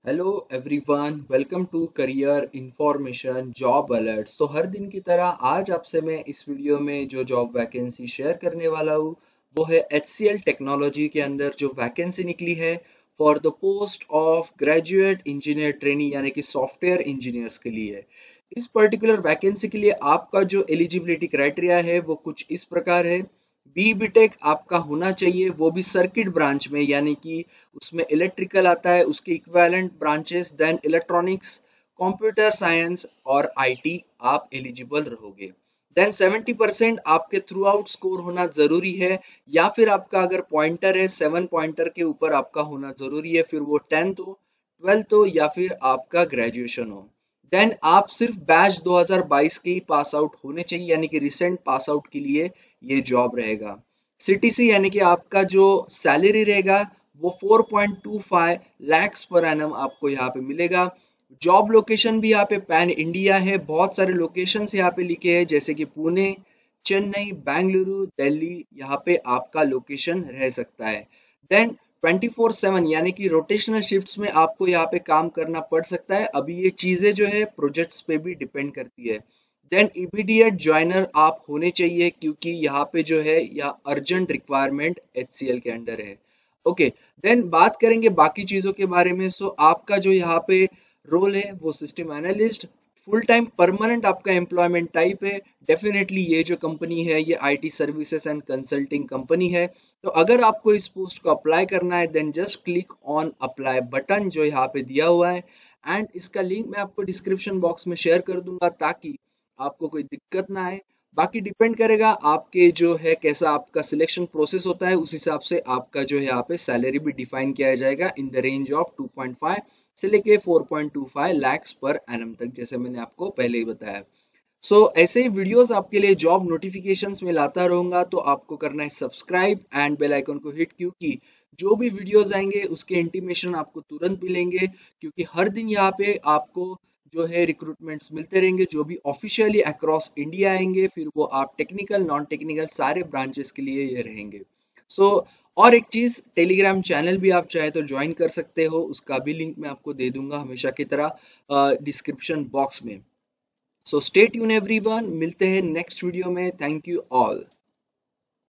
Hello everyone, welcome to career information job alerts. तो हर दिन की तरह आज आपसे मैं इस वीडियो में जो जॉब वैकेंसी शेयर करने वाला हूँ वो है HCL टेक्नोलॉजी के अंदर जो वैकेंसी निकली है for the post of graduate engineer trainee यानी कि सॉफ्टवेयर इंजीनियर्स के लिए। इस पर्टिकुलर वैकेंसी के लिए आपका जो एलिजिबिलिटी क्राइटेरिया है वो कुछ इस प्रकार है। बीटेक आपका होना चाहिए, वो भी सर्किट ब्रांच में, यानी कि उसमें इलेक्ट्रिकल आता है, उसके equivalent branches, then electronics, computer science और आईटी आप एलिजिबल रहोगे। देन 70% आपके थ्रू आउट स्कोर होना जरूरी है, या फिर आपका अगर पॉइंटर है 7 पॉइंटर के ऊपर आपका होना जरूरी है, फिर वो 10th हो, 12th हो या फिर आपका ग्रेजुएशन हो। देन आप सिर्फ बैच 2022 के ही पास आउट होने चाहिए, यानी कि रिसेंट पास आउट के लिए ये जॉब रहेगा। सीटीसी यानी कि आपका जो सैलरी रहेगा वो 4.25 लैक्स पर एनम आपको यहाँ पे मिलेगा। जॉब लोकेशन भी यहाँ पे पैन इंडिया है, बहुत सारे लोकेशंस यहाँ पे लिखे हैं जैसे कि पुणे, चेन्नई, बेंगलुरु, दिल्ली, यहाँ पे आपका लोकेशन रह सकता है। देन 24/7 यानी कि रोटेशनल शिफ्ट्स में आपको यहाँ पे काम करना पड़ सकता है। अभी ये चीजें जो है प्रोजेक्ट्स पे भी डिपेंड करती है। देन इमीडिएट ज्वाइनर आप होने चाहिए, क्योंकि यहाँ पे जो है यह अर्जेंट रिक्वायरमेंट HCL के अंडर है। ओके, देन बात करेंगे बाकी चीजों के बारे में। सो आपका जो यहाँ पे रोल है वो system analyst, full time permanent आपका एम्प्लॉयमेंट टाइप है। डेफिनेटली ये जो कंपनी है ये IT services and consulting company है। तो अगर आपको इस पोस्ट को अप्लाई करना है then just click on apply button जो यहाँ पे दिया हुआ है, एंड इसका लिंक मैं आपको डिस्क्रिप्शन बॉक्स में शेयर कर दूंगा ताकि आपको कोई दिक्कत ना आए। बाकी डिपेंड करेगा आपके जो है कैसा आपका सिलेक्शन प्रोसेस होता है, उस हिसाब से आपका जो है यहाँ पे सैलरी भी डिफाइन किया जाएगा इन द रेंज ऑफ 2.5 से लेके 4.25 लैक्स पर एनम तक, जैसे मैंने आपको पहले ही बताया। ऐसे ही वीडियोस आपके लिए जॉब नोटिफिकेशंस में लाता रहूंगा, तो आपको करना है सब्सक्राइब एंड बेल आइकन को हिट, क्योंकि जो भी वीडियोस आएंगे उसके इंटीमेशन आपको तुरंत मिलेंगे। क्योंकि हर दिन यहाँ पे आपको जो है रिक्रूटमेंट्स मिलते रहेंगे जो भी ऑफिशियली अक्रॉस इंडिया आएंगे, फिर वो आप टेक्निकल नॉन टेक्निकल सारे ब्रांचेस के लिए ये रहेंगे। सो और एक चीज, टेलीग्राम चैनल भी आप चाहे तो ज्वाइन कर सकते हो, उसका भी लिंक मैं आपको दे दूंगा हमेशा की तरह डिस्क्रिप्शन बॉक्स में। सो स्टे ट्यून एवरीवन, मिलते हैं नेक्स्ट वीडियो में। Thank you all.